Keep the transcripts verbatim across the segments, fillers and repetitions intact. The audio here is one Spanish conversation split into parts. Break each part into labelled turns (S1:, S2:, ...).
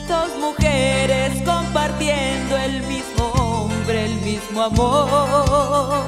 S1: Dos mujeres compartiendo el mismo hombre, el mismo amor.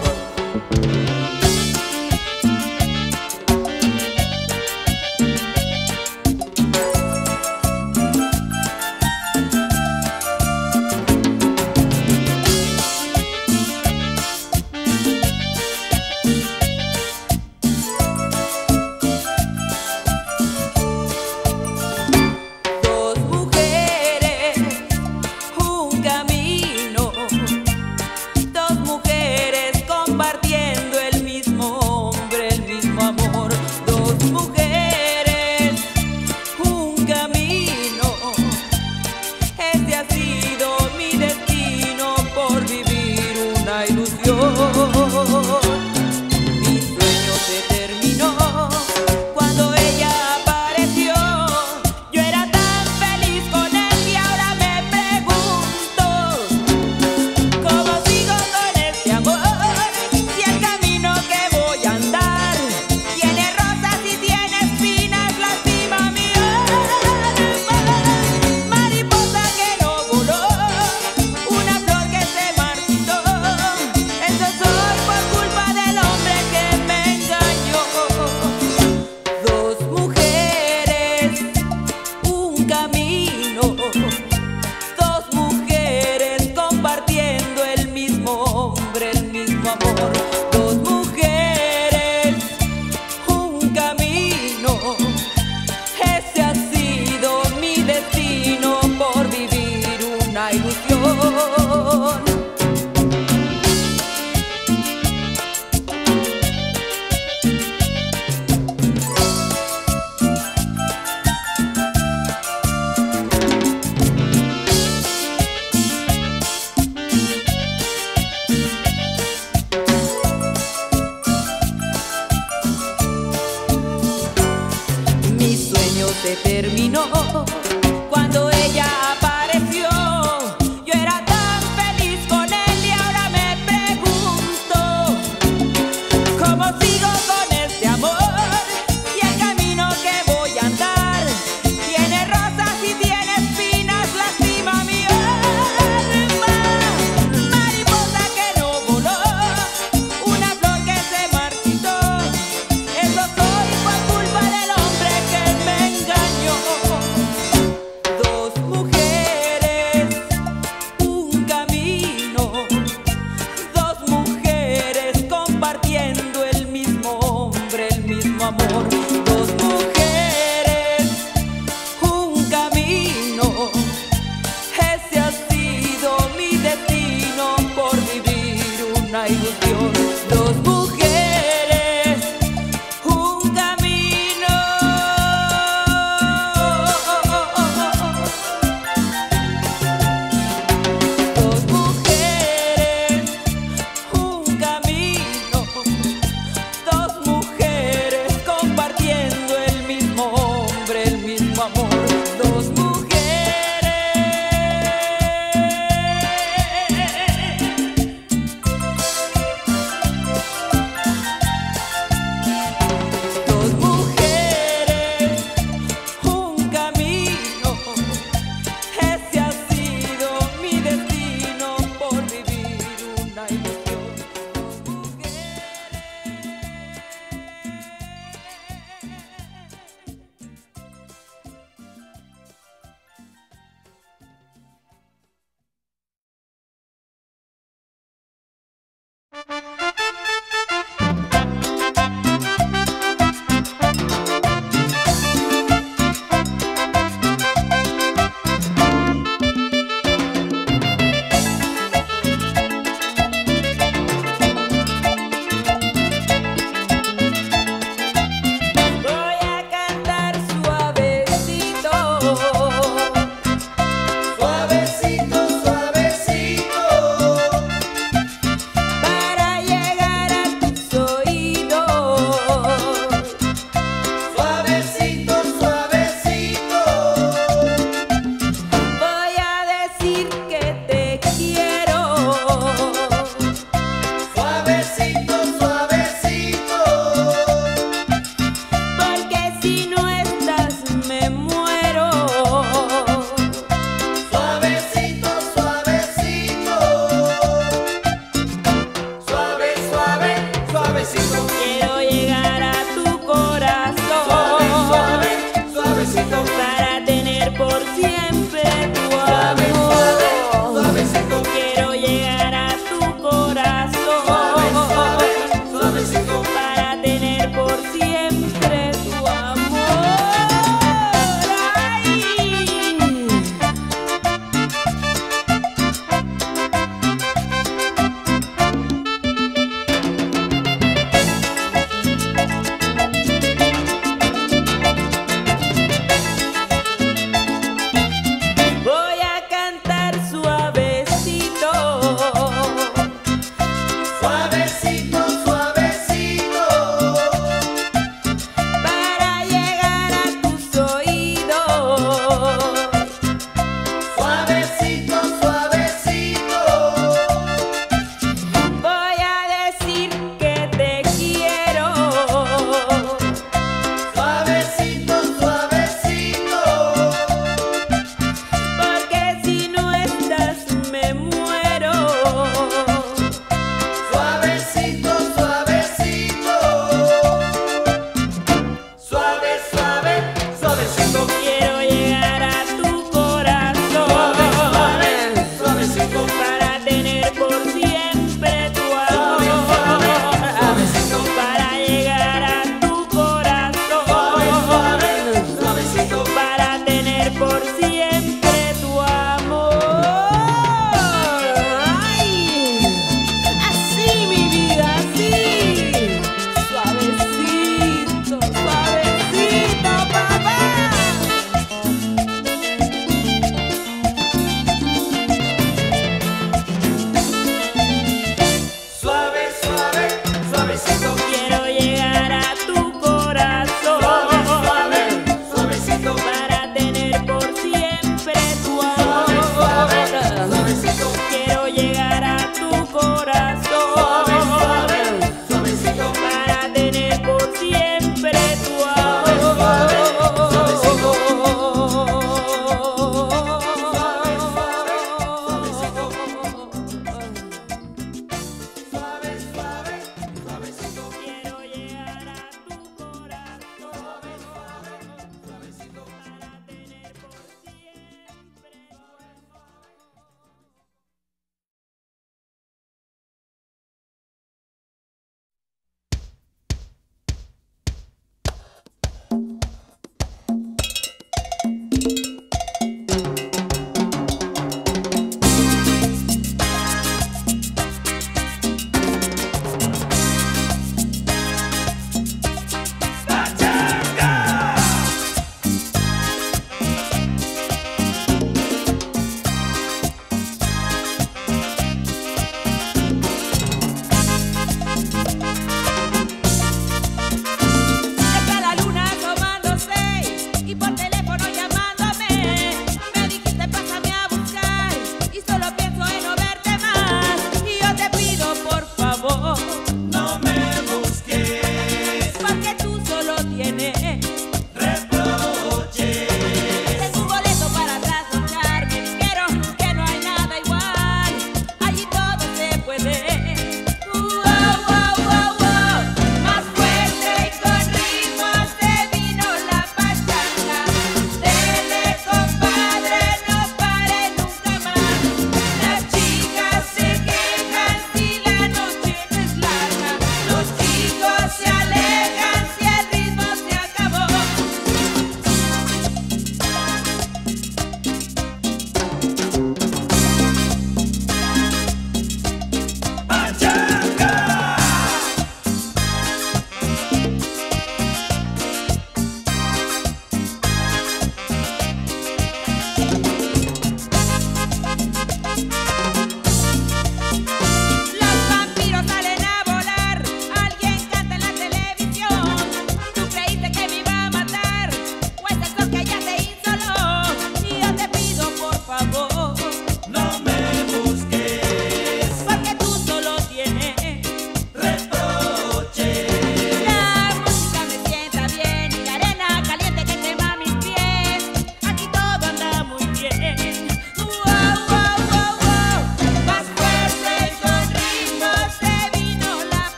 S2: Se terminó cuando ella apareció. Yo era tan feliz con él y ahora me pregunto cómo sigo con este amor y el camino que voy a andar tiene rosas y tiene espinas, lastima mi alma. Mariposa que no voló, una flor que se marchitó, eso soy por culpa del hombre que me engañó. Dos mujeres, un camino, dos mujeres compartiendo el mismo hombre, el mismo amor. Dos mujeres, un camino, ese ha sido mi destino por vivir una ilusión. Dos mujeres, un camino. Dos mujeres, un camino, dos mujeres compartiendo el mismo hombre, el mismo amor. Dos mujeres. Dos mujeres, un camino, ese ha sido mi destino por vivir una ilusión. Dos mujeres.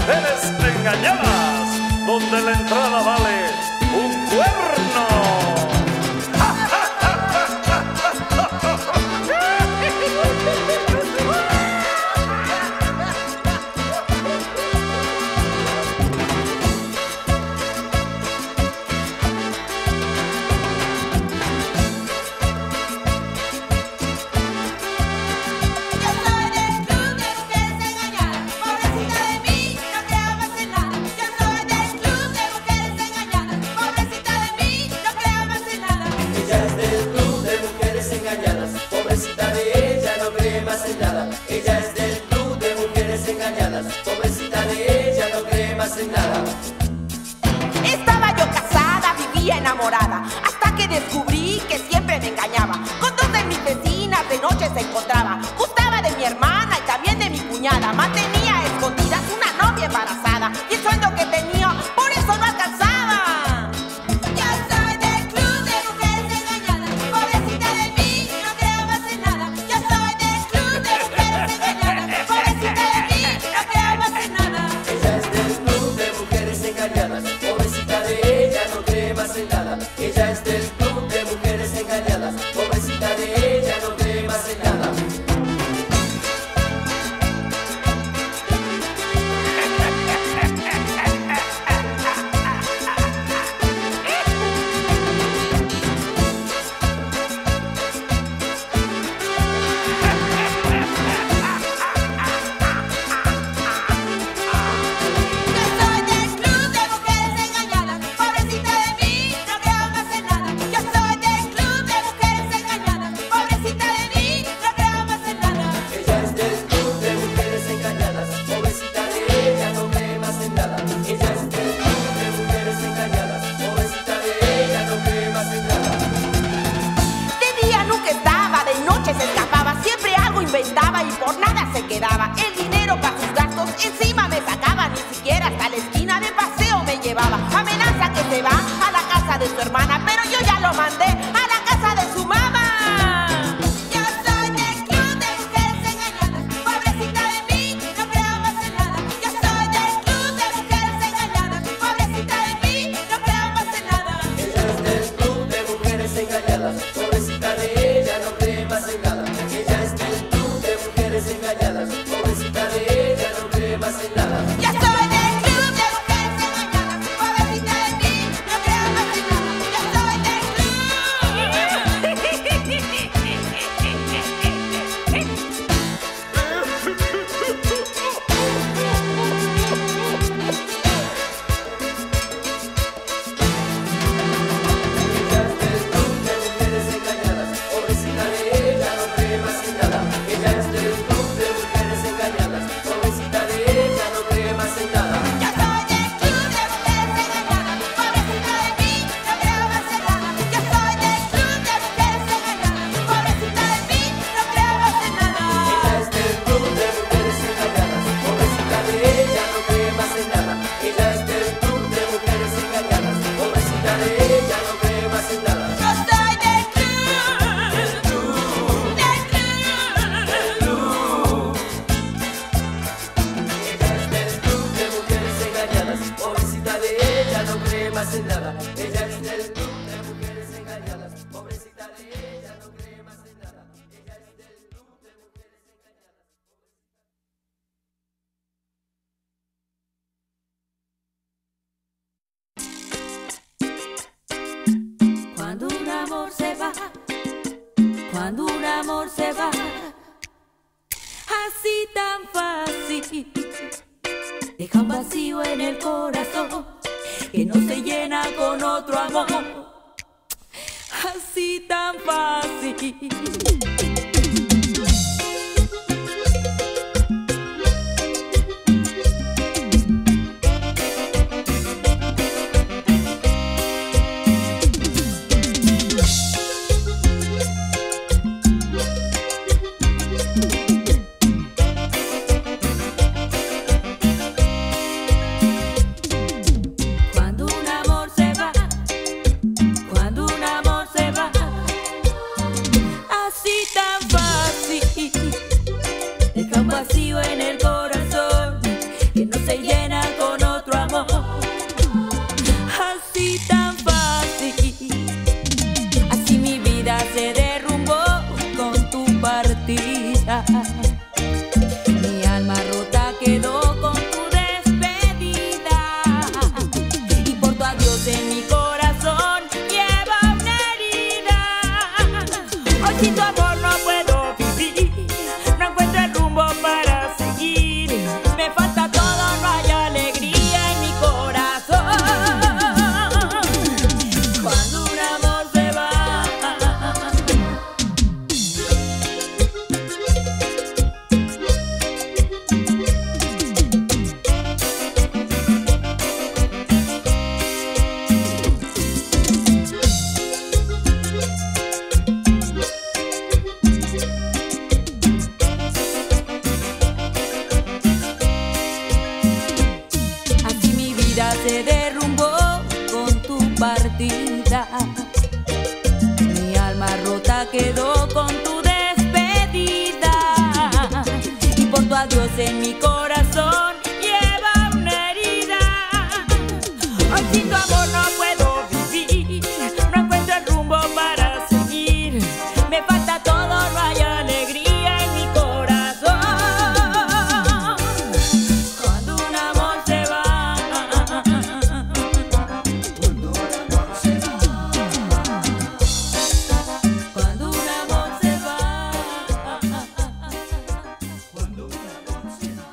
S3: mujeres engañadas, donde la entrada vale un cuerno.
S4: Ella es del club de mujeres engañadas, pobrecita de ella, no cree más en nada.
S2: Estaba yo casada, vivía enamorada, hasta que descubrí que siempre me engañaba. Con dos de mis vecinas de noche se encontraba, gustaba de mi hermana y también de mi cuñada. Mantenía a escondidas una novia embarazada y el sueldo que tenía por eso no alcanzaba.
S4: Ella es del club de mujeres engañadas, pobrecita de ella, no cree más en nada.
S2: Y por nada se quedaba, el dinero para sus gastos encima me sacaba, ni siquiera hasta la esquina de paseo me llevaba. Amenaza que se va a la casa de su hermana, pero yo ya lo mandé a la casa de su mamá. Yo soy del club de mujeres engañadas, pobrecita de mí, no creo más en nada. Yo soy del club de mujeres engañadas, pobrecita de mí, no creo más en nada.
S4: Ella es del club de mujeres engañadas, pobrecita de ella, no cree más en nada. Ella es del engañadas, pobrecita de ella, no cree más en nada.
S2: Yo soy del club de mujeres engañadas, pobrecita de mí, no creo más en nada. Yo soy del
S4: en nada. Ella es del club de mujeres engañadas, pobrecita de ella, no cree más en nada. Ella es del club de mujeres engañadas.
S1: Cuando un amor se va, cuando un amor se va, así tan fácil, deja un vacío en el corazón que no se llena con otro amor, así tan fácil. Así se derrumbó con tu partida. Mi alma rota quedó con tu despedida. Y por tu adiós en mi corazón lleva una herida. Hoy sin tu amor no puedo vivir, no encuentro el rumbo para seguir. Me falta todo, no hay alegría en mi corazón. Cuando un amor se va, cuando un amor se va, cuando un amor se va, cuando un amor se va.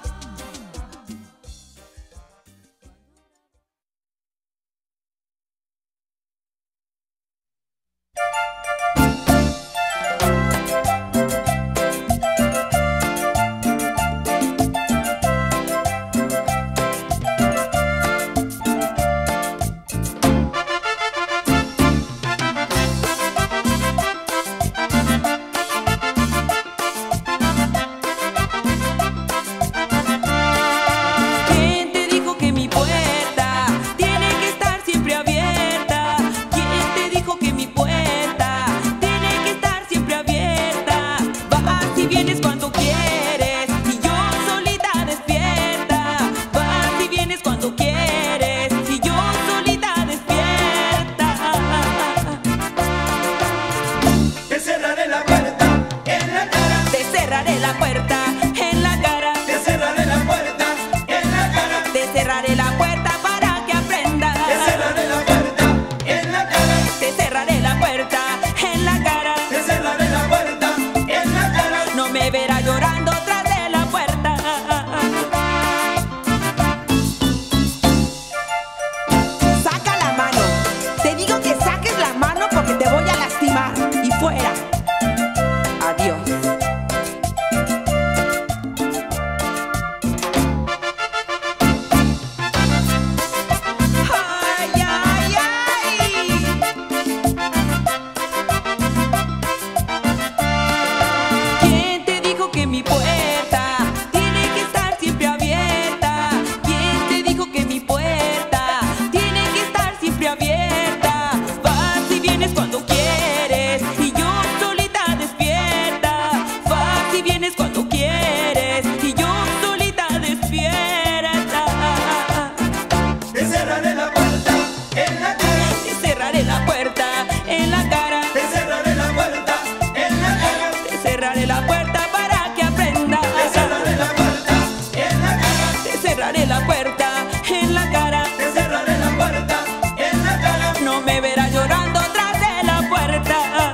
S1: ¿Quién te dijo que mi puerta tiene que estar siempre abierta? ¿Quién te dijo que mi puerta tiene que estar siempre abierta? Vas y vienes cuando quieres y yo solita despierta. Vas y vienes cuando quieres y yo solita despierta.
S4: Te cerraré la puerta en la cara,
S1: Te cerraré la puerta en la cara.
S4: te cerraré la puerta en la cara,
S1: Te cerraré la puerta para que aprendas.
S4: te cerraré la puerta en la cara,
S1: Te cerraré la puerta en la cara.
S4: te cerraré la puerta en la cara.
S1: No me verás llorando tras de la puerta.
S2: Saca la mano. Te digo que saques la mano porque te voy a lastimar. Y fuera. Adiós. Ay, ay, ay.
S1: ¿Quién te dijo que mi puerta tiene que estar siempre abierta? ¿Quién te dijo que mi puerta tiene que estar siempre abierta? Vas y vienes cuando quieres y yo solita despierta. Vas y vienes cuando quieres y yo solita despierta.
S4: Te cerraré la puerta en la cara,
S1: Te cerraré la puerta en la cara.
S4: te cerraré la puerta en la cara,
S1: Te cerraré la puerta para que aprendas.
S4: te cerraré la puerta en la cara,
S1: Te cerraré la puerta en la cara.
S4: te cerraré la puerta en la cara.
S1: No me verás llorando tras de la puerta.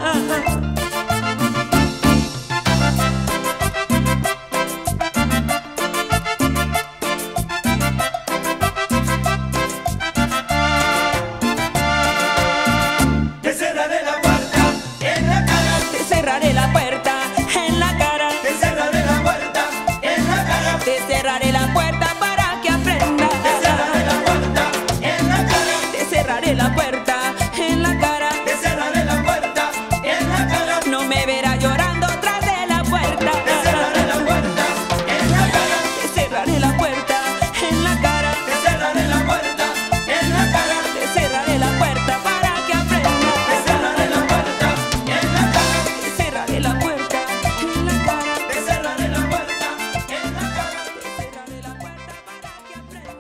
S4: Te cerraré la puerta en la cara,
S1: Te cerraré la puerta en la cara.
S4: te cerraré la puerta en la cara,
S1: Te cerraré la puerta para que aprendas.
S4: te cerraré la puerta en la cara,
S1: Te cerraré la puerta en la cara.
S4: te cerraré la puerta en la cara,
S1: No me verás llorando tras de la puerta.
S4: te cerraré la puerta en la cara,
S1: Te cerraré la puerta en la cara.
S4: te cerraré la puerta en la cara,
S1: Te cerraré la puerta para que
S4: te
S1: aprendas.
S4: cerraré la puerta en la cara,
S1: Te cerraré la puerta en la cara.
S4: te cerraré la puerta en la cara.
S1: Te cerraré la puerta para que aprendas.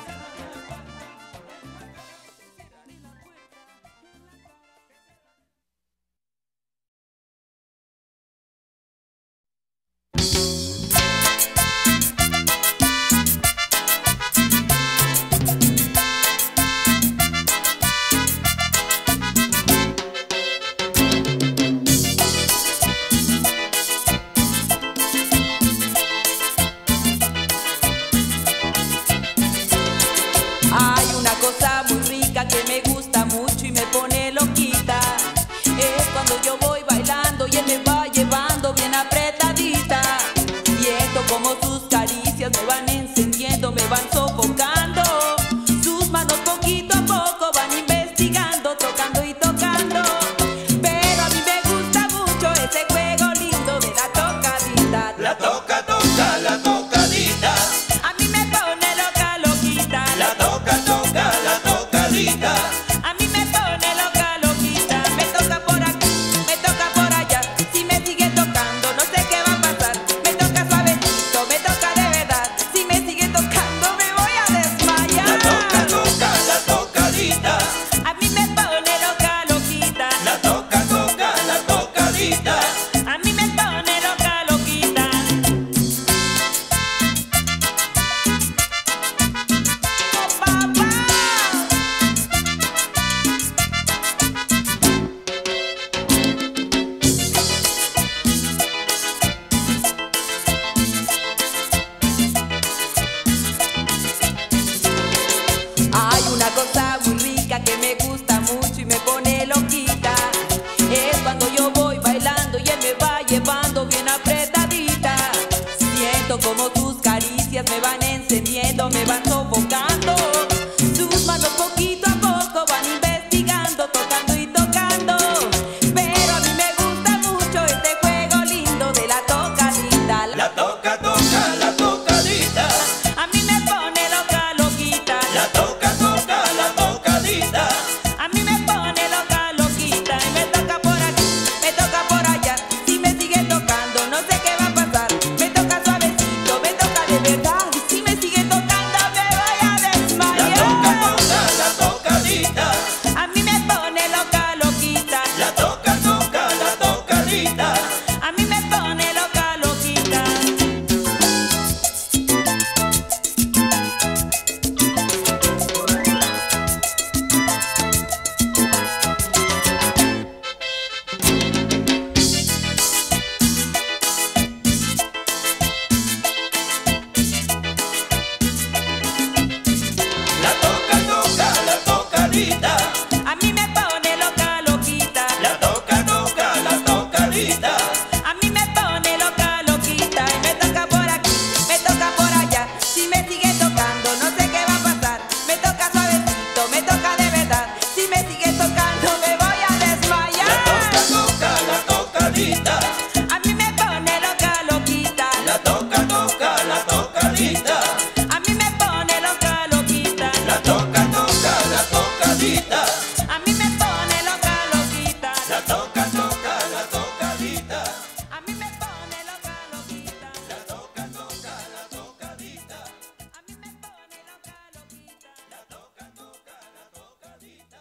S1: Hay una cosa muy rica que me gusta mucho y me pone loquita. Es cuando yo voy bailando y él me va llevando bien apretadita. Y esto como sus caricias me van encendiendo, me van sofocando. Sus manos poquito a poco van investigando, tocando y tocando. Pero a mí me gusta mucho ese juego lindo de la tocadita.
S4: La toca, toca, la tocadita,
S1: A mí me pone loca, loquita.
S4: la toca, toca,
S1: me van encendiendo, me van sofocando. Sus manos poquito a poco van investigando, tocando y tocando. Pero a mí me gusta mucho este juego lindo de la tocadita.
S4: La toca, toca, la tocadita.
S1: A mí me pone loca, loquita.
S4: La toca, toca, la tocadita.
S1: A mí me pone loca, loquita. Y me toca por aquí, me toca por allá. Si me sigue tocando, no sé qué va a pasar. Me toca suavecito, me toca de verdad. Y si me sigue tocando, me voy a
S4: La
S1: desmayar.
S4: toca, toca, la tocadita.
S1: A mí me pone loca, loquita.
S4: La toca, toca, la tocadita.
S1: A mí me pone loca, loquita.
S4: La toca, toca, la tocadita.
S1: A mí me pone loca, loquita.
S4: La toca, toca, la tocadita.
S1: A mí me pone loca, loquita. Y me toca por aquí, me toca por allá. Si me sigue tocando, no sé qué va a pasar. Me toca suavecito, me toca de verdad. Si me sigue tocando, me voy a
S4: La
S1: desmayar.
S4: toca, toca, la tocadita.
S1: A mí me pone loca, loquita.
S4: La toca, toca, la tocadita.
S1: A mí me pone loca, loquita.
S4: La toca, toca, la tocadita.
S1: A mí me pone loca, loquita.
S4: La toca, toca, la tocadita.
S1: A mí me pone loca, loquita.
S4: La toca, toca, la tocadita.
S1: A mí me pone loca, loquita.
S4: La toca, toca, la tocadita.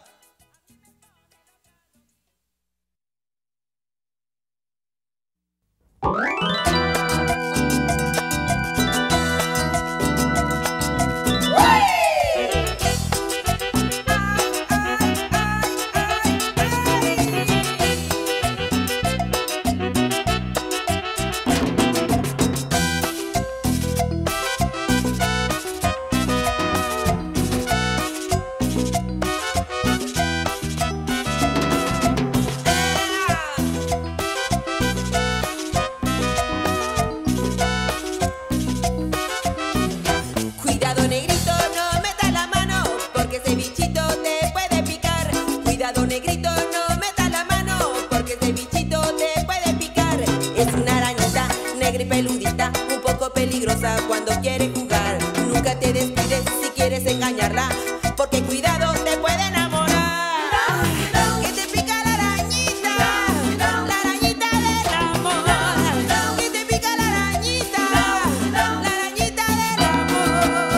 S2: Cuidado negrito, no metas la mano, porque ese bichito te puede picar. Cuidado negrito, no metas la mano, porque ese bichito te puede picar. Es una arañita negra y peludita, un poco peligrosa cuando quiere jugar. Nunca te despides si quieres engañarla, porque cuidado te puede enamorar. Que te pica la arañita, la arañita del amor. Que te pica la arañita, la arañita del amor.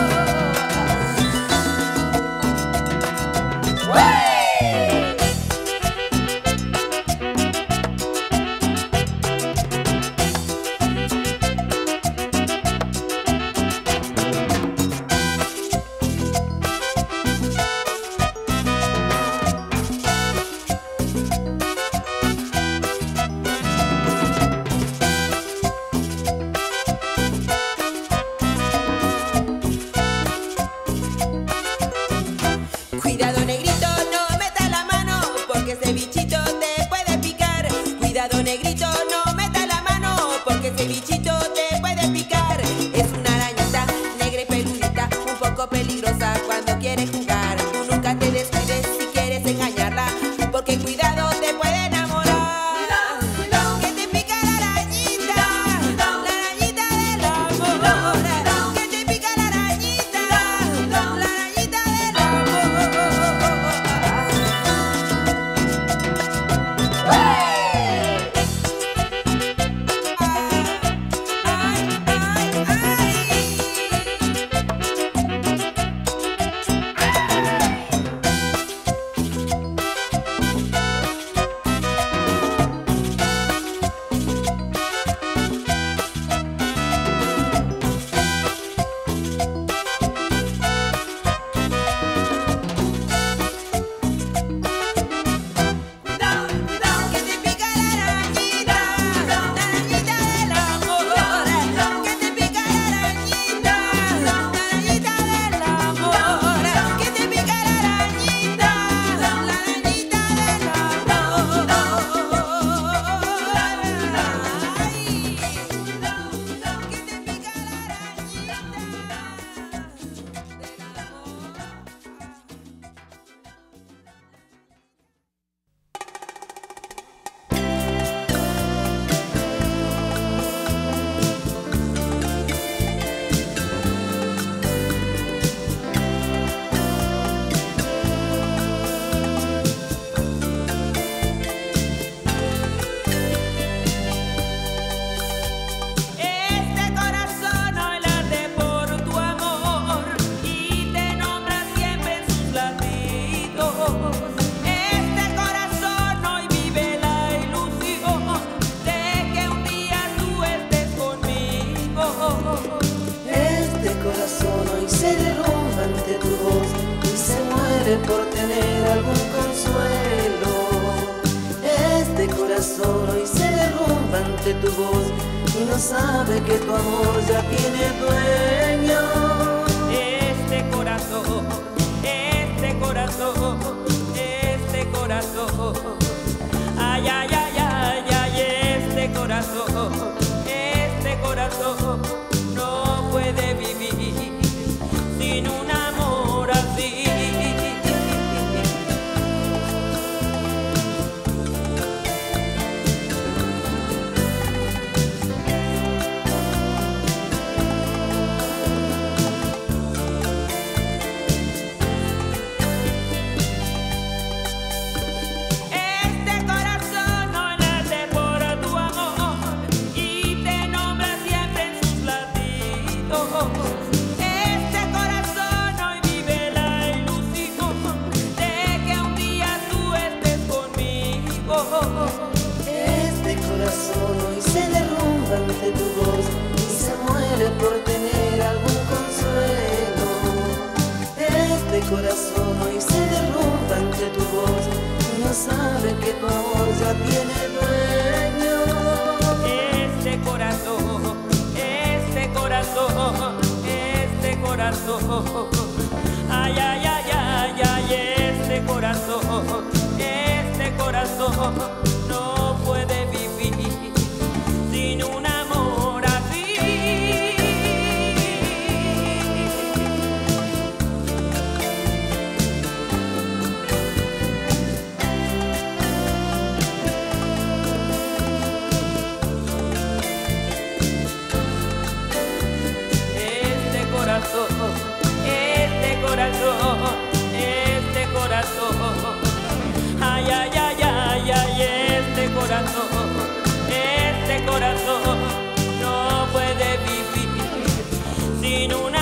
S5: hoy se derrumba ante tu voz y se muere por tener algún consuelo. Este corazón hoy se derrumba ante tu voz y no sabe que tu amor ya tiene dueño.
S1: Este corazón, este corazón, este corazón, ay, ay, ay, ay, ay, este corazón, este corazón no puede vivir sin un amor así.
S5: Este corazón hoy se derrumba ante tu voz y se muere por tener algún consuelo. Este corazón hoy se derrumba ante tu voz y no sabe que tu amor ya tiene dueño.
S1: Este corazón, este corazón, este corazón, ay, ay, ay, ay, ay, este corazón, este corazón no puede vivir sin un amor así. Este corazón, este corazón, este corazón, ay, ay, ay, ay, ay, este corazón, este corazón no puede vivir sin una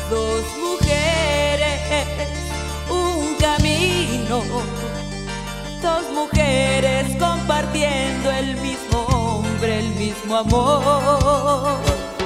S1: Dos mujeres, un camino, dos mujeres compartiendo el mismo hombre, el mismo amor.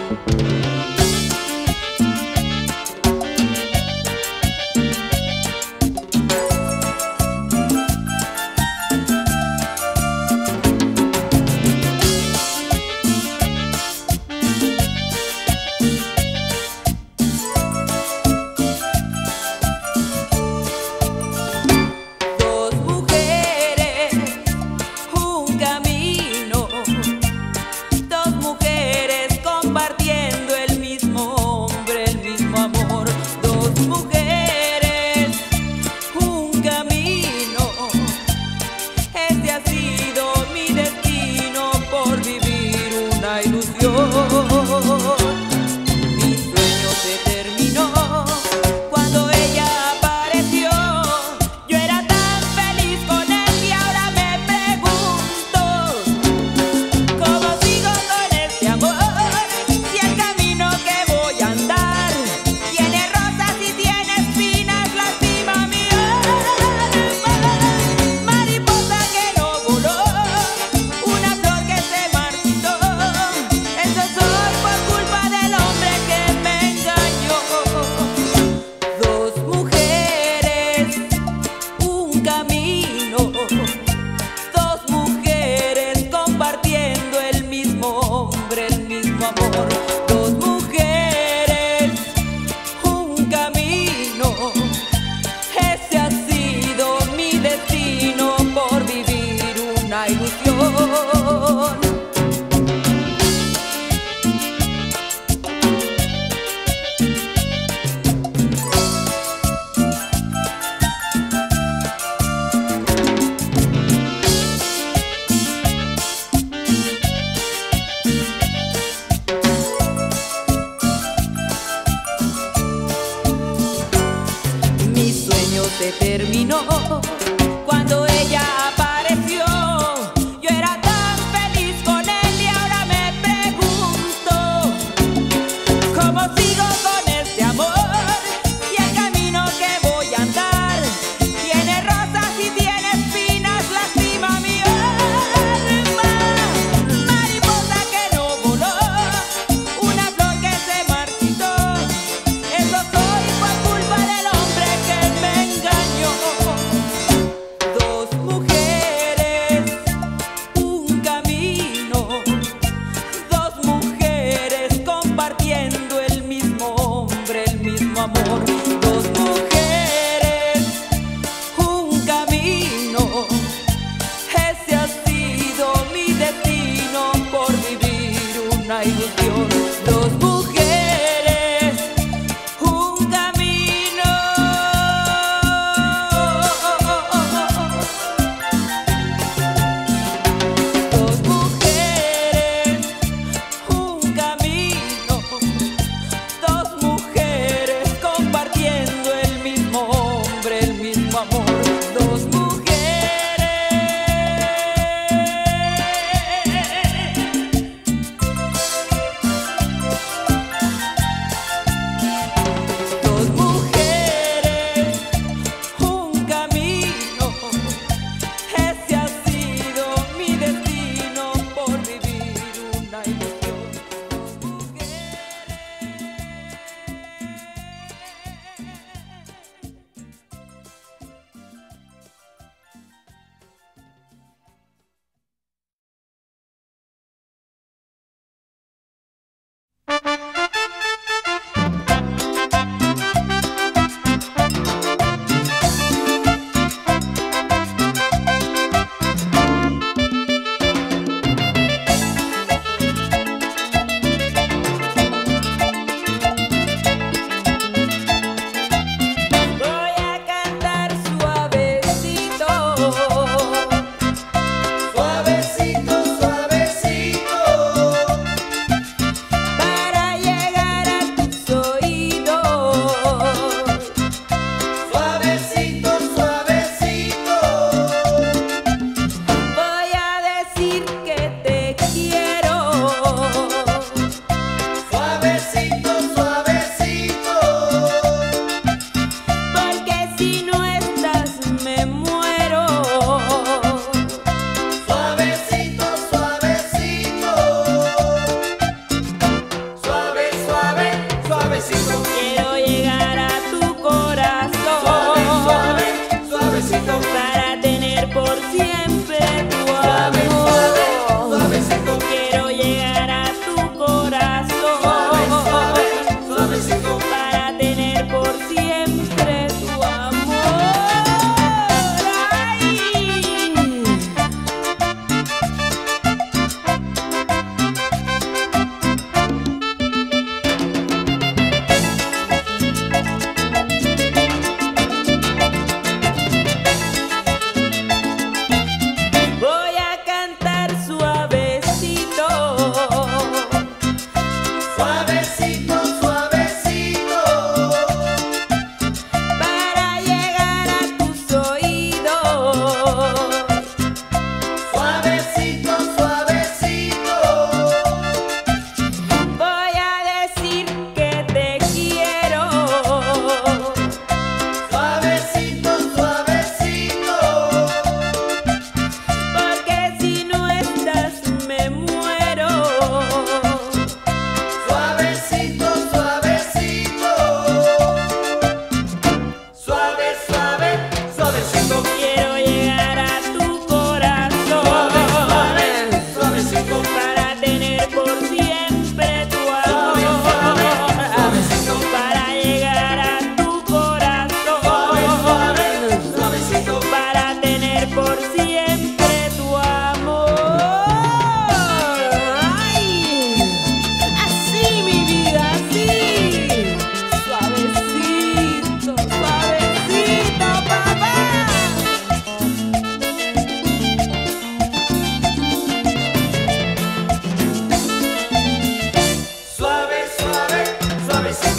S6: Se terminó cuando ella apareció. Yo era tan feliz con él y ahora me pregunto cómo sigo con este amor y el camino que voy a andar tiene rosas y tiene espinas, lastima mi alma. Mariposa que no voló, una flor que se marchitó, eso soy por culpa del hombre que me engañó.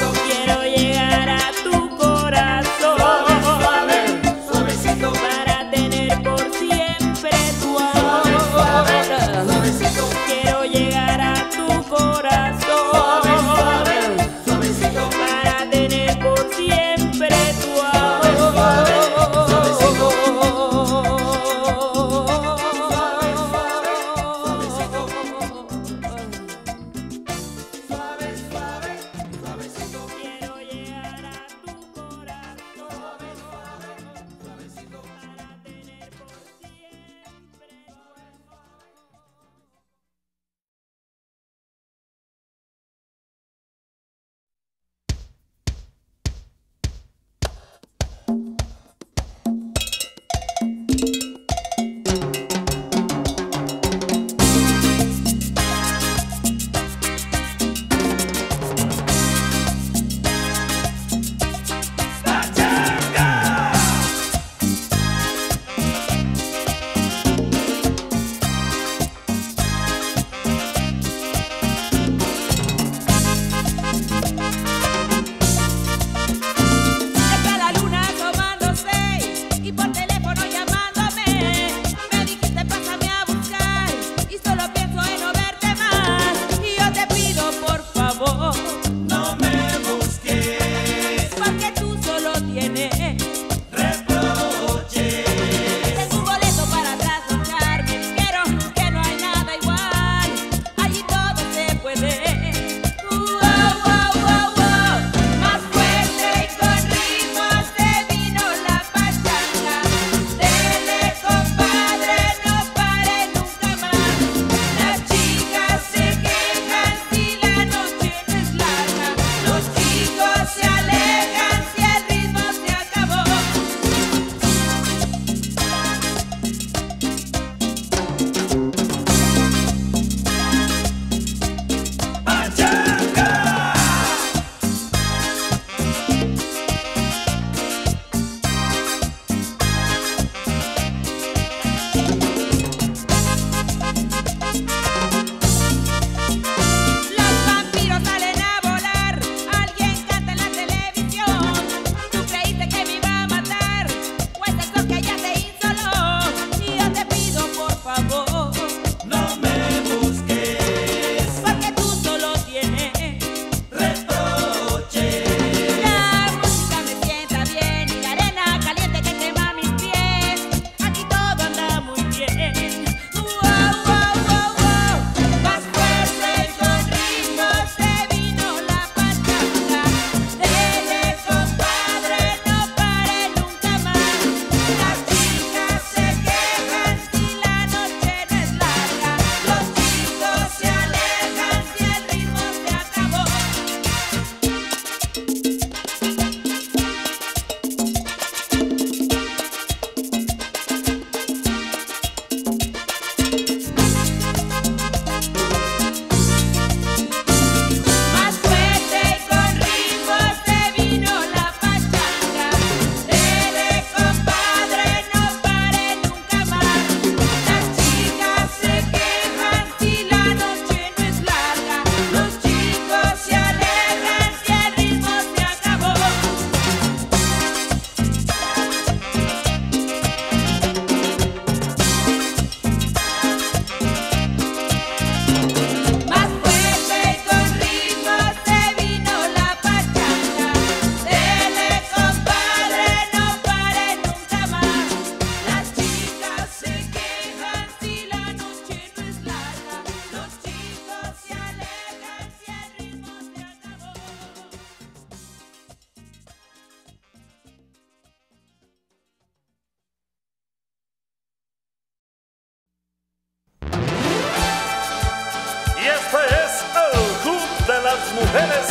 S3: mujeres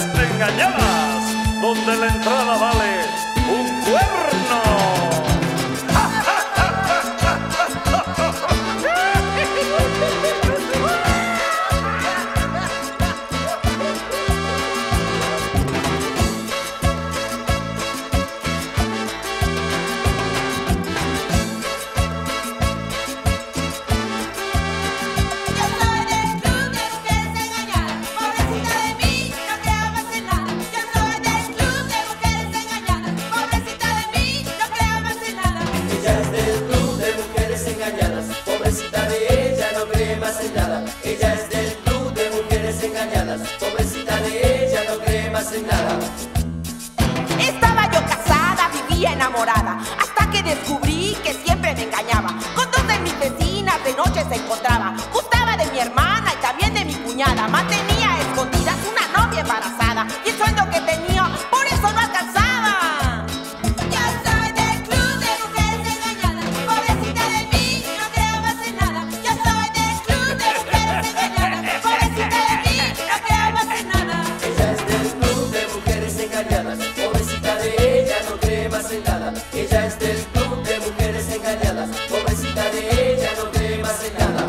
S3: engañadas, donde la entrada vale un cuerno.
S2: Yo soy vivía enamorada, hasta que descubrí que siempre me engañaba. Con dos de mis vecinas de noche se encontraba. Gustaba de mi hermana y también de mi cuñada. Mantenía a escondidas una novia embarazada, y el sueldo que tenía por eso no alcanzaba.
S6: Yo soy del club de mujeres engañadas, pobrecita de mí, no creo más en nada. Yo soy del club de mujeres engañadas, pobrecita de mí, no creo más en nada.
S4: Ella es del club de mujeres engañadas, pobrecita de ella no cree más en nada. Ella es del club de mujeres engañadas, pobrecita de ella no cree más en nada.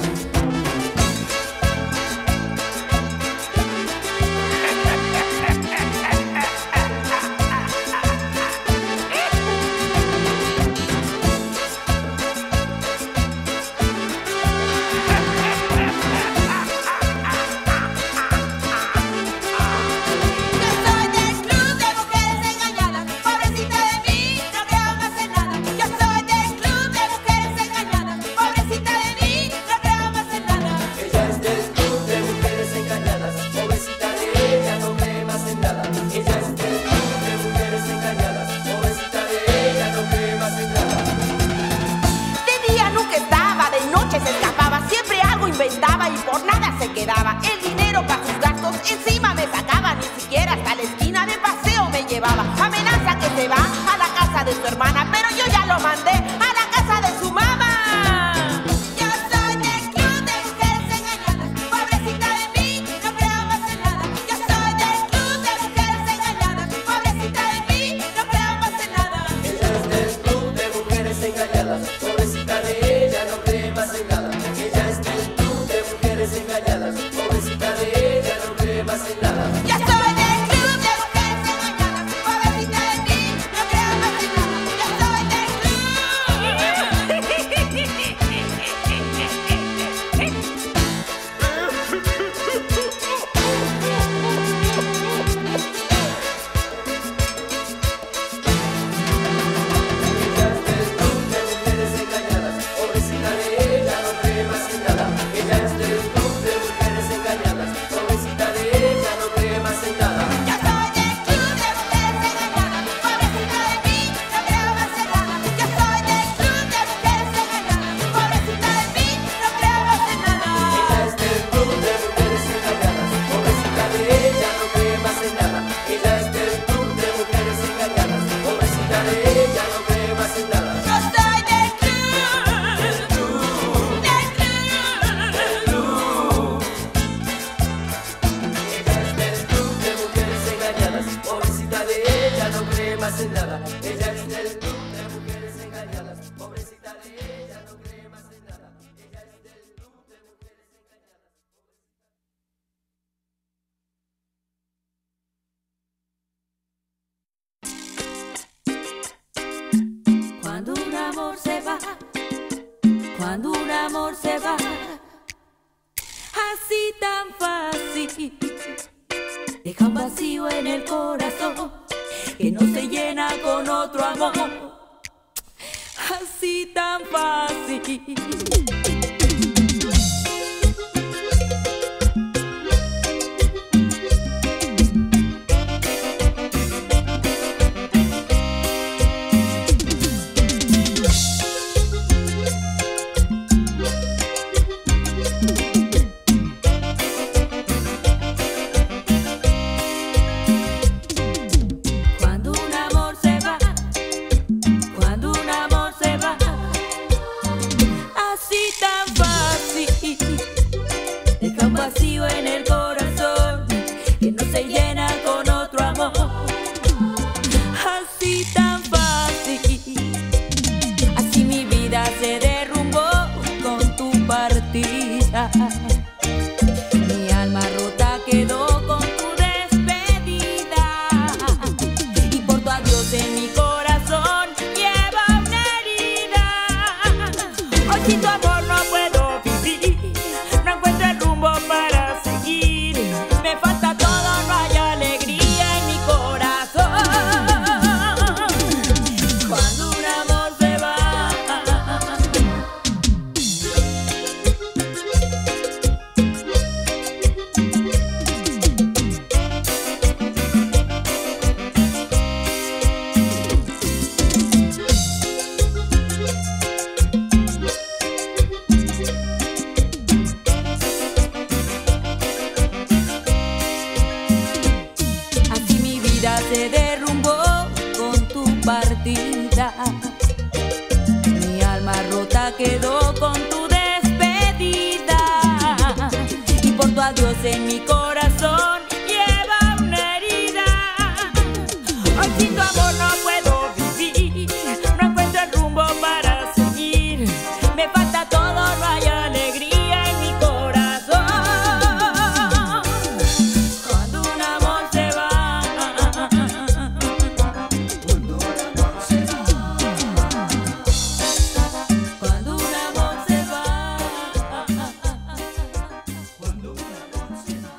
S2: Inventaba y por nada se quedaba. El dinero para sus gastos encima me sacaba. Ni siquiera hasta la esquina de paseo me llevaba. Amenaza que se va a la casa de su hermana, pero yo ya lo mandé a la casa de su mamá.
S6: Yo soy del club de mujeres engañadas, pobrecita de mí, no creo más en nada. Yo soy del club de mujeres engañadas, pobrecita de mí, no creo más en nada.
S4: Ella es del club de mujeres engañadas, pobrecita de ella no cree más en nada. Ella es del club de mujeres engañadas, pobrecita de ella no cree más en nada.
S6: Yo soy del club de mujeres engañadas, pobrecita de mí, no creo más en nada. Yo soy del
S4: Ella es del club de mujeres engañadas, pobrecita de ella no cree más en nada.
S6: Yo soy del club de mujeres engañadas, pobrecita de mí, no creo más en nada. Yo soy del club de mujeres engañadas, pobrecita de mí, no creo más en nada.
S4: Ella es del club de mujeres engañadas, pobrecita de ella no cree más en nada. Ella es del club de mujeres engañadas, pobrecita de ella no cree más en nada.
S6: Yo soy del club, del club, del club.
S4: Ella es del club de mujeres engañadas, pobrecita de ella no cree más en nada. Ella es del club de mujeres engañadas, pobrecita de ella no cree más en nada. Ella es del club de mujeres engañadas.
S1: Cuando un amor se va, cuando un amor se va, así tan fácil, deja un vacío en el corazón que no se llena con otro amor, así tan fácil. Cuando un amor se va, cuando un amor se va, así
S6: vida. Mi alma rota quedó con tu despedida y por tu adiós en mi corazón lleva una herida. Hoy sin tu amor no puedo vivir, no encuentro el rumbo para seguir. Me falta todo, no hay alegría en mi corazón. Cuando un amor se va, cuando un amor se va, cuando un amor se va, cuando un amor se va.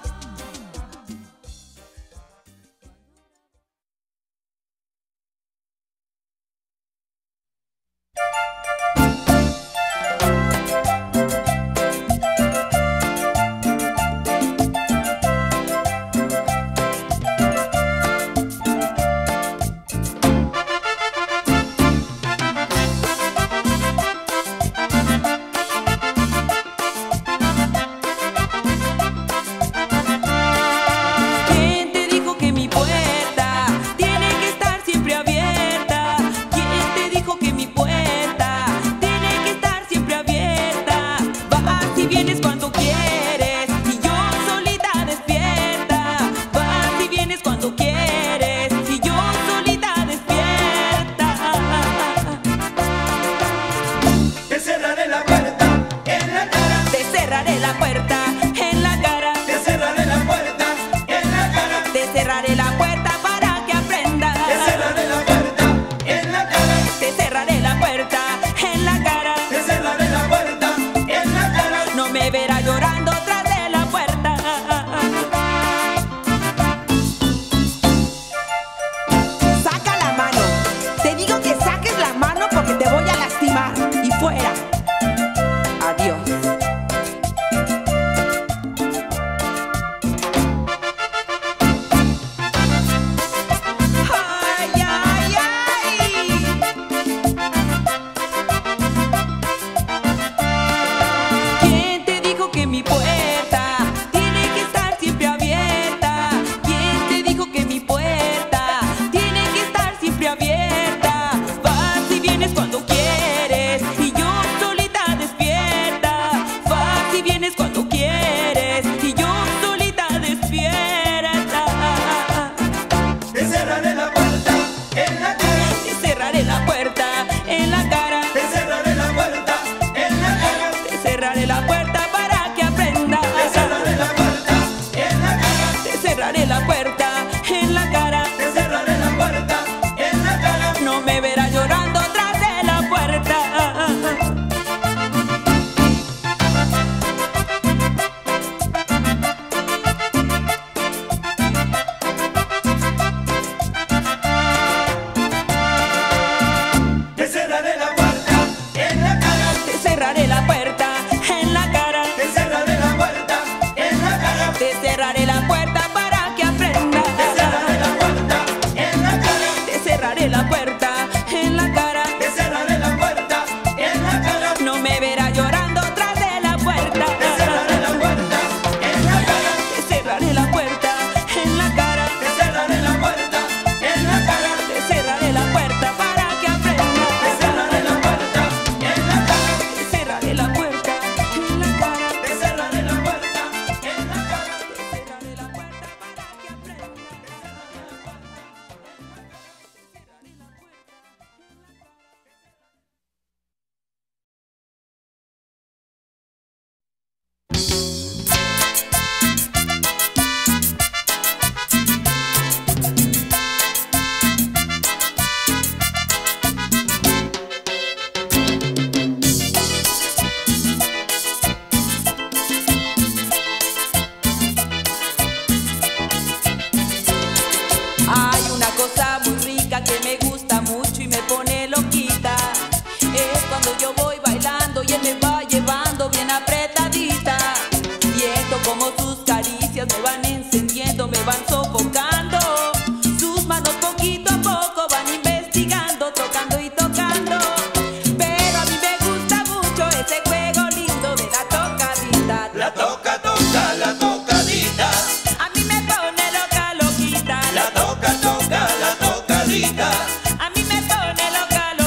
S6: ¿Quién te dijo que mi puerta tiene que estar siempre abierta? ¿Quién te dijo que mi puerta tiene que estar siempre abierta? Vas y vienes cuando quieres y yo solita despierta. Vas y vienes cuando quieres y yo solita despierta.
S4: Te cerraré la puerta en la cara,
S6: Te cerraré la puerta en la cara.
S4: te cerraré la puerta en la cara,
S6: Te cerraré la puerta para que aprendas.
S4: te cerraré la puerta en la cara,
S6: Te cerraré la puerta en la cara.
S4: te cerraré la puerta en la cara.
S6: No me verás llorando tras de la puerta.
S2: Saca la mano. Te digo que saques la mano porque te voy a lastimar. Y fuera. Adiós.
S6: Ay, ay, ay. ¿Quién te dijo que mi puerta tiene que estar siempre abierta? ¿Quién te dijo que mi puerta tiene que estar siempre abierta? Vas y vienes cuando quieres y yo solita despierta. Vas y vienes cuando quieres y yo solita despierta.
S4: Te cerraré la puerta en la cara,
S6: Te cerraré la puerta en la cara.
S4: te cerraré la puerta en la cara,
S6: Te cerraré la puerta para que aprendas.
S4: te cerraré la puerta en la cara,
S6: Te cerraré la puerta en la cara.
S4: te cerraré la puerta en la cara.
S6: No me verás llorando tras de la puerta.
S4: Te cerraré la puerta en la cara,
S6: Te cerraré la puerta en la cara.
S4: te cerraré la puerta en la cara,
S6: Te cerraré la puerta para que aprendas.
S4: te cerraré la puerta en la cara,
S6: Te cerraré la puerta en la cara.
S4: te cerraré la puerta en la cara.
S6: No me verás llorando tras de la puerta.
S4: Te cerraré la puerta en la cara,
S6: Te cerraré la puerta en la cara.
S4: te cerraré la puerta en la cara,
S6: Te cerraré la puerta para que
S4: te
S6: aprendas.
S4: cerraré la puerta en la cara,
S6: Te cerraré la puerta en la cara.
S4: te cerraré la puerta en la cara.
S6: Te cerraré la puerta para que aprendas. Hay una cosa muy rica que me gusta mucho y me pone loquita. Es cuando yo voy bailando y él me va llevando bien apretadita. Siento como sus caricias me van encendiendo, me van sofocando. Sus manos poquito a poco van investigando, tocando y tocando. Pero a mí me gusta mucho ese juego lindo de la tocadita.
S4: La toca, toca, la tocadita,
S6: A mí me pone loca, loquita.
S4: la toca, toca, la tocadita,
S6: A mí me pone loca,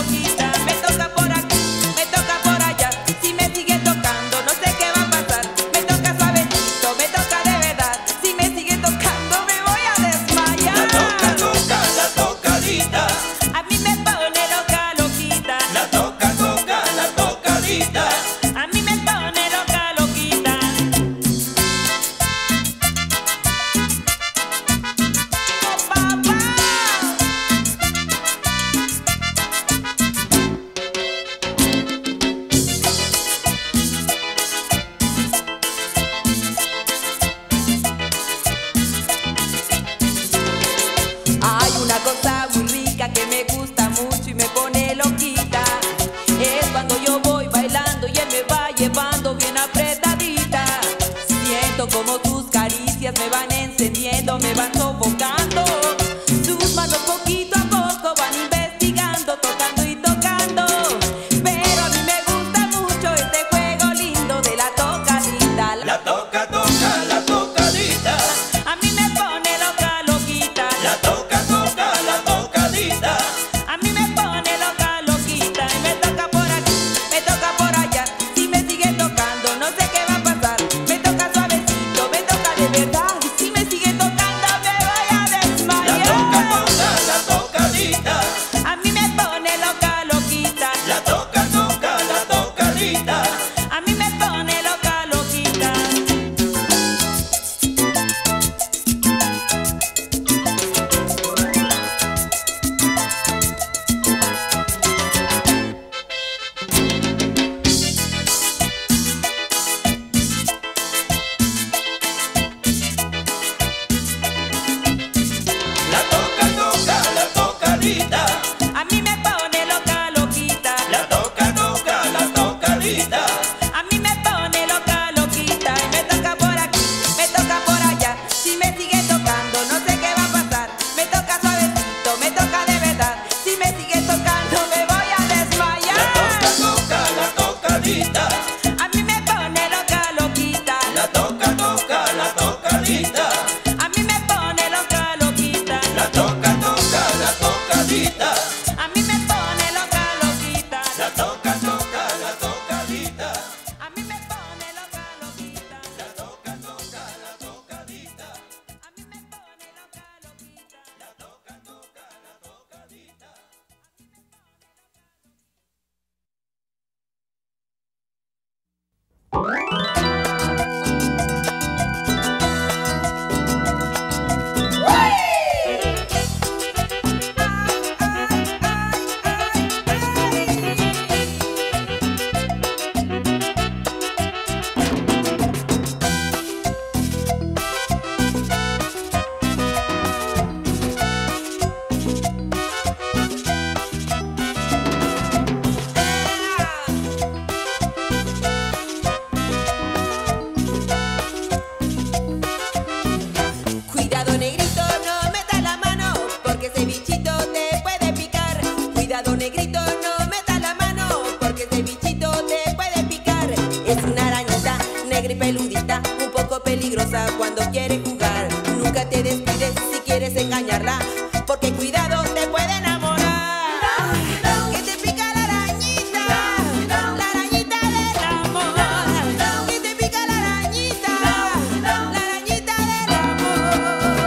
S6: bichito te puede picar. Cuidado, negrito, no metas la mano, porque ese bichito te puede picar. Es una arañita negra y peludita, un poco peligrosa cuando quiere jugar. Nunca te descuides si quieres engañarla, porque cuidado, te puede enamorar. Que te pica la arañita, la arañita del amor. Que te pica la arañita, la arañita del amor.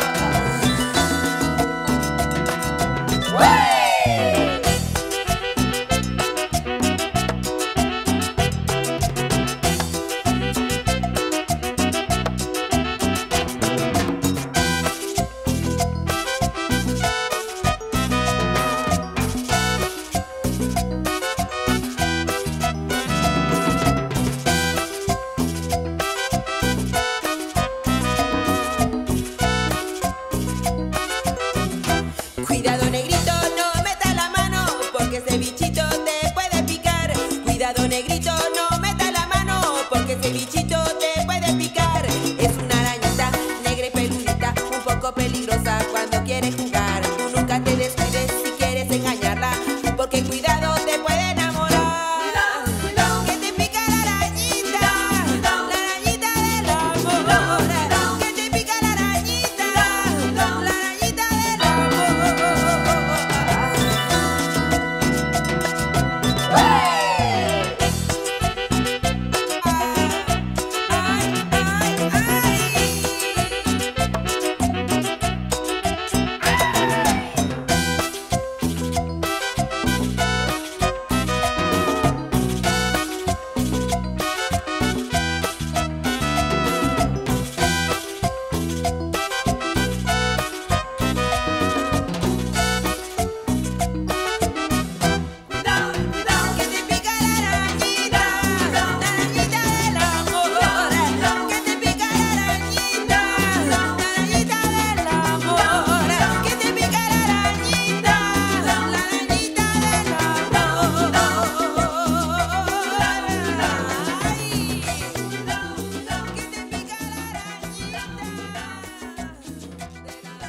S6: Cuidado, negrito, no metas la mano, porque ese bichito te puede picar. Cuidado, negrito, no metas la mano, porque ese bichito te puede picar. Es una arañita negra y peludita, un poco peligrosa cuando quiere jugar. Tú nunca te descuides si quieres engañarla, porque cuidado, te puede enamorar. Que te pica la arañita, la arañita del amor. Que te pica la arañita, la arañita del amor. Que te pica la arañita, la arañita del amor. Que te pica la arañita, la arañita del amor. Que te pica la arañita, la arañita del amor. Ay, que te pica la arañita del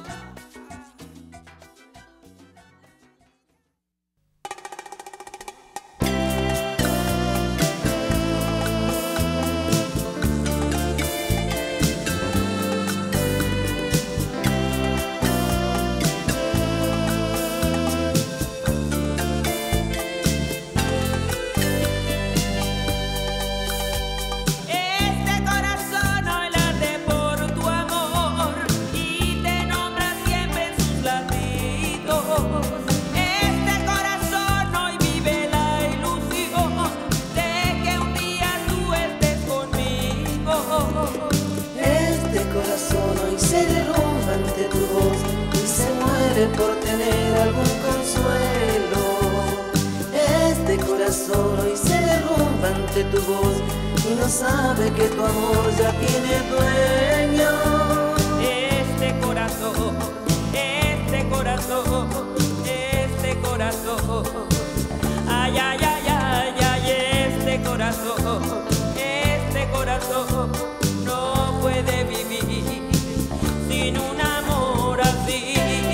S6: Este corazón hoy late por tu amor y te nombra siempre en sus latidos. Este corazón hoy vive la ilusión de que un día tú estés conmigo.
S5: Este corazón hoy se derrumba ante tu voz y se muere por tener algún consuelo. Este corazón hoy se derrumba ante tu voz y no sabe que tu amor ya tiene dueño.
S6: Este corazón, este corazón, este corazón. Ay, ay, ay, ay, ay, este corazón, este corazón no puede vivir sin un amor así.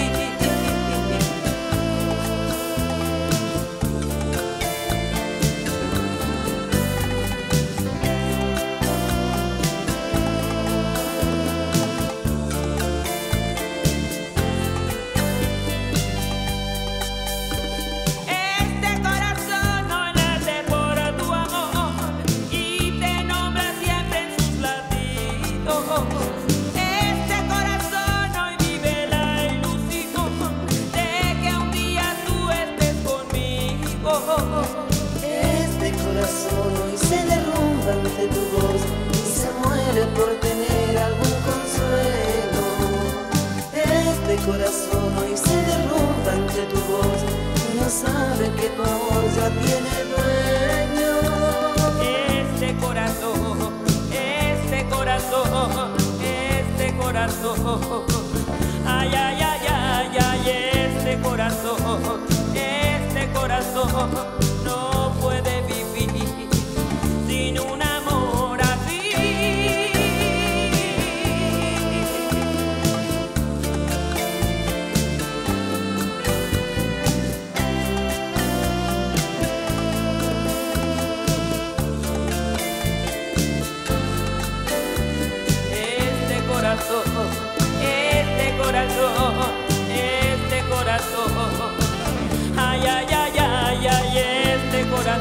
S6: Este corazón no late por tu amor y te nombra siempre en sus latidos. Este corazón hoy vive la ilusión de que un día tú estés conmigo.
S5: Este corazón hoy se derrumba ante tu voz y se muere por tener algún consuelo. Este corazón hoy se derrumba ante tu voz y no sabe que tu amor ya tiene dueño.
S6: Este corazón, este corazón, este corazón. Ay, ay, ay, ay, ay, este corazón, este corazón no puede vivir sin un amor así.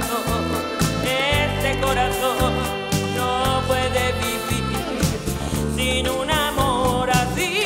S6: corazón, este corazón no puede vivir sin un amor así.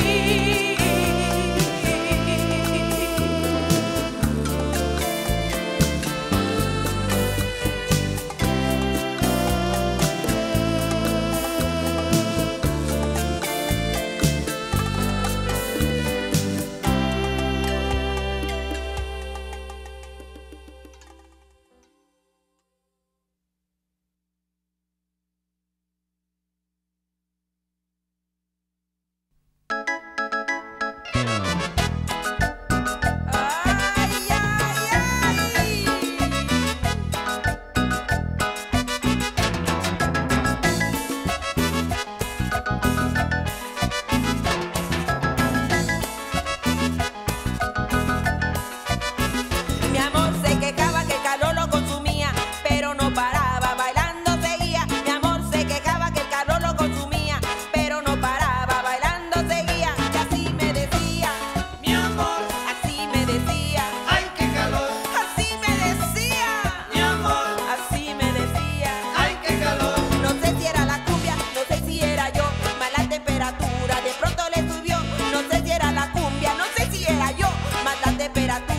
S2: De pronto le subió, no sé si era la cumbia, no sé si era yo, más la temperatura.